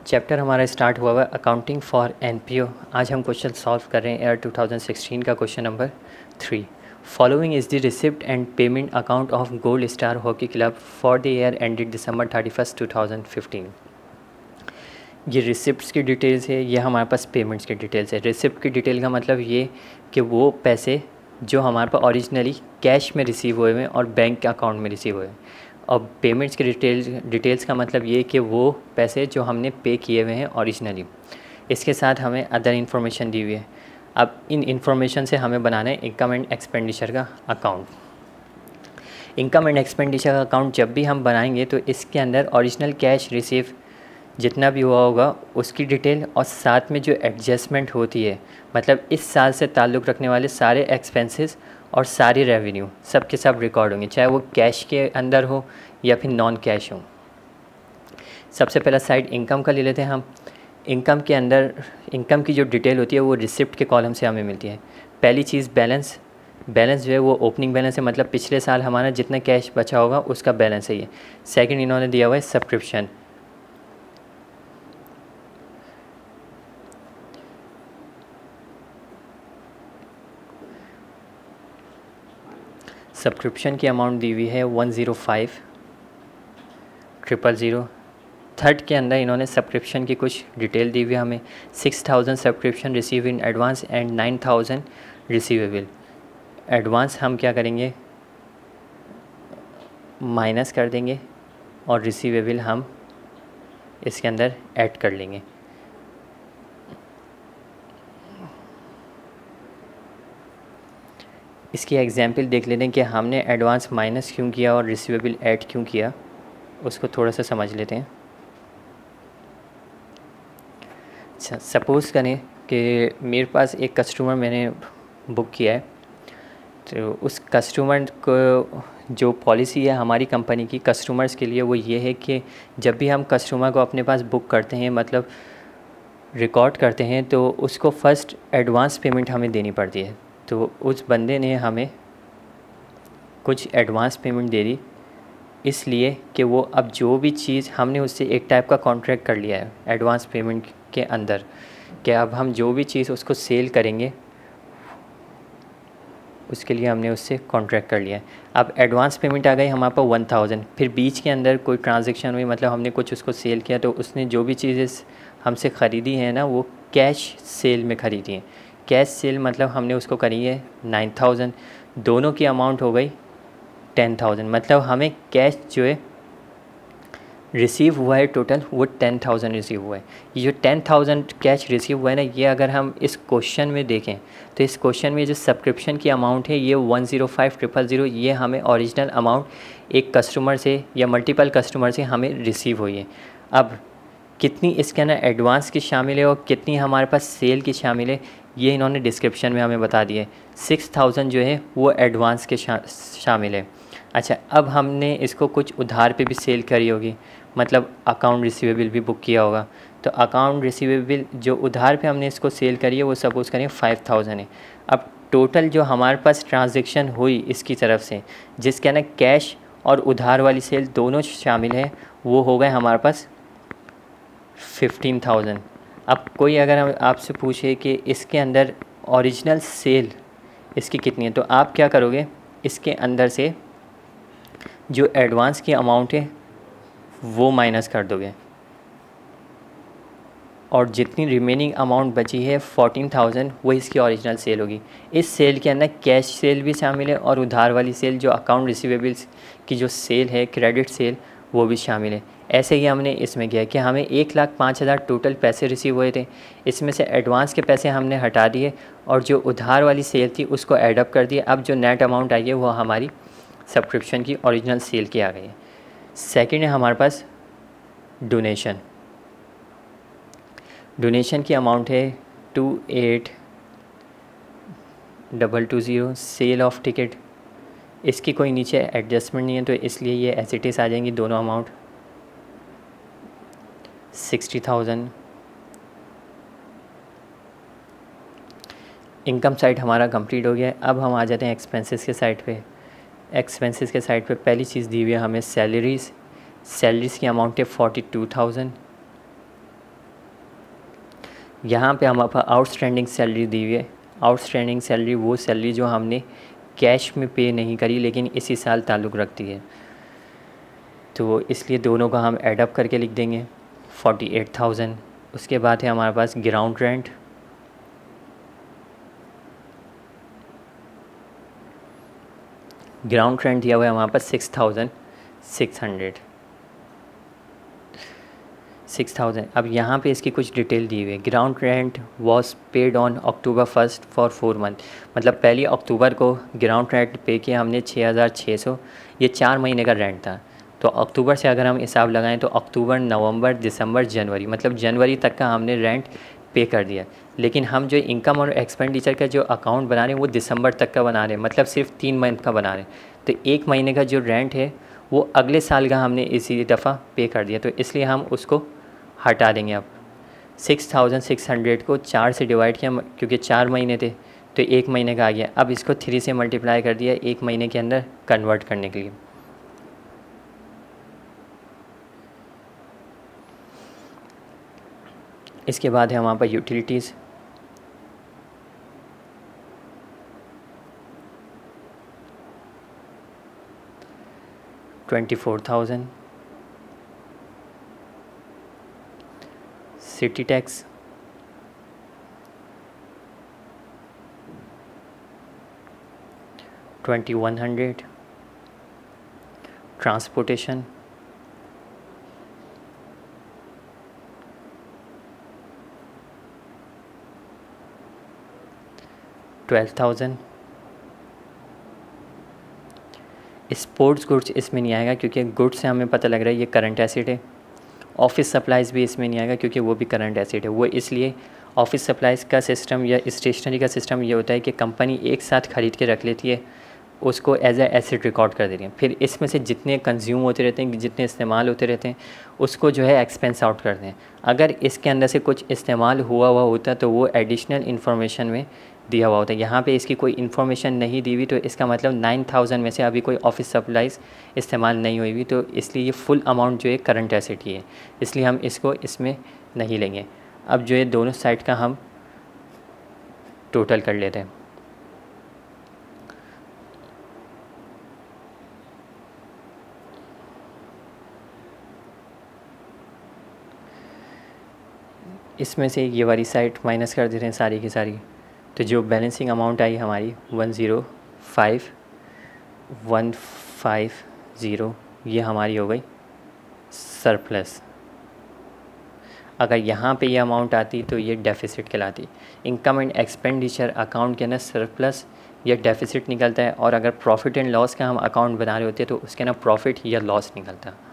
Chapter हमारा start हुआ है अकाउंटिंग फॉर एनपीओ। आज हम क्वेश्चन सॉल्व कर रहे हैं ईयर 2016 का question number 3। Following is the receipt and payment account of gold star hockey club for the year ended December 31, 2015। ये रिसिप्ट्स की डिटेल्स है, ये हमारे पास पेमेंट्स की डिटेल्स है। रिसिप्ट की डिटेल का मतलब ये कि वो पैसे जो हमारे पास ओरिजिनली कैश में रिसीव हुए हैं और बैंक अकाउंट में रिसीव हुए हैं। और पेमेंट्स की डिटेल्स का मतलब ये कि वो पैसे जो हमने पे किए हुए हैं ओरिजिनली, इसके साथ हमें अदर इन्फॉर्मेशन दी हुई है। अब इन इन्फॉर्मेशन से हमें बनाना है इनकम एंड एक्सपेंडिचर का अकाउंट। इनकम एंड एक्सपेंडिचर का अकाउंट जब भी हम बनाएंगे तो इसके अंदर ओरिजिनल कैश रिसीव जितना भी हुआ होगा उसकी डिटेल और साथ में जो एडजस्टमेंट होती है, मतलब इस साल से ताल्लुक़ रखने वाले सारे एक्सपेंसेस और सारी रेवेन्यू सब के सब रिकॉर्ड होंगे, चाहे वो कैश के अंदर हो या फिर नॉन कैश हो। सबसे पहला साइड इनकम का ले लेते हैं हम। इनकम के अंदर इनकम की जो डिटेल होती है वो रिसिप्ट के कॉलम से हमें मिलती है। पहली चीज़ बैलेंस जो है वो ओपनिंग बैलेंस है, मतलब पिछले साल हमारा जितना कैश बचा होगा उसका बैलेंस है ये। सेकंड इन्होंने दिया हुआ है सब्सक्रिप्शन। सब्सक्रिप्शन की अमाउंट दी हुई है 105,000,000। थर्ड के अंदर इन्होंने सब्सक्रिप्शन की कुछ डिटेल दी हुई है हमें। 6,000 subscription receive in advance and 9,000 receivable. Advance हम क्या करेंगे, माइनस कर देंगे और रिसीवेबल हम इसके अंदर ऐड कर लेंगे। इसकी एग्जाम्पल देख लेते हैं कि हमने एडवांस माइनस क्यों किया और रिसीवेबल ऐड क्यों किया, उसको थोड़ा सा समझ लेते हैं। अच्छा, सपोज़ करें कि मेरे पास एक कस्टमर मैंने बुक किया है, तो उस कस्टमर को जो पॉलिसी है हमारी कंपनी की कस्टमर्स के लिए वो ये है कि जब भी हम कस्टमर को अपने पास बुक करते हैं, मतलब रिकॉर्ड करते हैं, तो उसको फ़र्स्ट एडवांस पेमेंट हमें देनी पड़ती है। तो उस बंदे ने हमें कुछ एडवांस पेमेंट दे दी, इसलिए कि वो अब जो भी चीज़ हमने उससे एक टाइप का कॉन्ट्रैक्ट कर लिया है एडवांस पेमेंट के अंदर, कि अब हम जो भी चीज़ उसको सेल करेंगे उसके लिए हमने उससे कॉन्ट्रैक्ट कर लिया है। अब एडवांस पेमेंट आ गई हमारे पास 1,000, फिर बीच के अंदर कोई ट्रांजैक्शन हुई, मतलब हमने कुछ उसको सेल किया, तो उसने जो भी चीज़ें हमसे ख़रीदी हैं ना वो कैश सेल में ख़रीदी हैं। कैश सेल मतलब हमने उसको करी है 9,000, दोनों की अमाउंट हो गई 10,000, मतलब हमें कैश जो है रिसीव हुआ है टोटल वो 10,000 रिसीव हुआ है। ये जो 10,000 कैश रिसीव हुआ है ना, ये अगर हम इस क्वेश्चन में देखें तो इस क्वेश्चन में जो सब्सक्रिप्शन की अमाउंट है ये 105,000, ये हमें ओरिजिनल अमाउंट एक कस्टमर से या मल्टीपल कस्टमर से हमें रिसीव हुई है। अब कितनी इसके अंदर एडवांस की शामिल है और कितनी हमारे पास सेल की शामिल है, ये इन्होंने डिस्क्रिप्शन में हमें बता दिया है। 6,000 जो है वो एडवांस के शामिल है। अच्छा, अब हमने इसको कुछ उधार पे भी सेल करी होगी, मतलब अकाउंट रिसीवेबल भी बुक किया होगा, तो अकाउंट रिसीवेबल जो उधार पे हमने इसको सेल करी है वो सपोज़ करें 5,000 है। अब टोटल जो हमारे पास ट्रांजैक्शन हुई इसकी तरफ से, जिसके अंदर कैश और उधार वाली सेल दोनों शामिल है, वो हो गए हमारे पास 15,000। अब कोई अगर हम आपसे पूछे कि इसके अंदर ओरिजिनल सेल इसकी कितनी है, तो आप क्या करोगे, इसके अंदर से जो एडवांस की अमाउंट है वो माइनस कर दोगे और जितनी रिमेनिंग अमाउंट बची है 14,000 वो इसकी ओरिजिनल सेल होगी। इस सेल के अंदर कैश सेल भी शामिल है और उधार वाली सेल जो अकाउंट रिसीवेबल्स की जो सेल है, क्रेडिट सेल, वो भी शामिल है। ऐसे ही हमने इसमें किया कि हमें 1,05,000 टोटल पैसे रिसीव हुए थे, इसमें से एडवांस के पैसे हमने हटा दिए और जो उधार वाली सेल थी उसको ऐडअप कर दिया। अब जो नेट अमाउंट आई है वो हमारी सब्सक्रिप्शन की ओरिजिनल सेल की आ गई है। सेकंड है हमारे पास डोनेशन। डोनेशन की अमाउंट है 28,220। सेल ऑफ टिकट, इसकी कोई नीचे एडजस्टमेंट नहीं है तो इसलिए ये एज इट इज़ आ जाएंगी दोनों अमाउंट। 60,000। इनकम साइड हमारा कंप्लीट हो गया है। अब हम आ जाते हैं एक्सपेंसेस के साइड पे। एक्सपेंसेस के साइड पे पहली चीज़ दी हुई है हमें सैलरीज़ की अमाउंट है 42,000। यहाँ पे हमारे पास आउटस्टैंडिंग सैलरी दी हुई है। आउटस्टैंडिंग सैलरी वो सैलरी जो हमने कैश में पे नहीं करी लेकिन इसी साल ताल्लुक़ रखती है, तो इसलिए दोनों का हम ऐड अप करके लिख देंगे 48,000। उसके बाद है हमारे पास ग्राउंड रेंट, ग्राउंड रेंट दिया हुआ है हमारे पास 6,000। अब यहाँ पे इसकी कुछ डिटेल दी हुई है। Ground rent was paid on October 1 for 4 month, मतलब पहली अक्टूबर को ग्राउंड रेंट पे किया हमने 6,600। ये 4 महीने का रेंट था, तो अक्टूबर से अगर हम हिसाब लगाएं तो अक्टूबर, नवंबर, दिसंबर, जनवरी, मतलब जनवरी तक का हमने रेंट पे कर दिया। लेकिन हम जो इनकम और एक्सपेंडिचर का जो अकाउंट बना रहे हैं वो दिसंबर तक का बना रहे हैं, मतलब सिर्फ 3 मंथ का बना रहे हैं। तो 1 महीने का जो रेंट है वो अगले साल का हमने इसी दफ़ा पे कर दिया, तो इसलिए हम उसको हटा देंगे। अब 6,600 को 4 से डिवाइड किया क्योंकि 4 महीने थे तो 1 महीने का आ गया। अब इसको 3 से मल्टीप्लाई कर दिया 1 महीने के अंदर कन्वर्ट करने के लिए। इसके बाद है हमारे पास utilities. $24,000। City tax $2,100। Transportation $12,000। Sports goods इसमें नहीं आएगा क्योंकि गुड्स से हमें पता लग रहा है ये करंट एसेट है। ऑफिस सप्लाइज़ भी इसमें नहीं आएगा क्योंकि वो भी करंट एसेट है। वो इसलिए ऑफिस सप्लाइज़ का सिस्टम या स्टेशनरी का सिस्टम ये होता है कि कंपनी एक साथ ख़रीद के रख लेती है, उसको एज ए एसेट रिकॉर्ड कर देती है, फिर इसमें से जितने कंज्यूम होते रहते हैं, जितने इस्तेमाल होते रहते हैं, उसको जो है एक्सपेंस आउट करते हैं। अगर इसके अंदर से कुछ इस्तेमाल हुआ होता तो वो एडिशनल इन्फॉर्मेशन में दिया हुआ होता है। यहाँ पे इसकी कोई इन्फॉर्मेशन नहीं दी हुई, तो इसका मतलब 9,000 में से अभी कोई ऑफिस सप्लाइज़ इस्तेमाल नहीं हुई हुई, तो इसलिए ये फुल अमाउंट जो है करंट एसेट ही है, इसलिए हम इसको इसमें नहीं लेंगे। अब जो है दोनों साइड का हम टोटल कर लेते हैं। इसमें से ये वाली साइड माइनस कर देते हैं सारी की सारी, तो जो बैलेंसिंग अमाउंट आई हमारी 105,150, ये हमारी हो गई सरप्लस। अगर यहाँ पे ये अमाउंट आती तो ये डेफिसिट कहलाती। इनकम एंड एक्सपेंडिचर अकाउंट के अंदर सरप्लस या डेफिसिट निकलता है, और अगर प्रॉफिट एंड लॉस का हम अकाउंट बना रहे होते हैं तो उसके अंदर प्रॉफिट या लॉस निकलता है।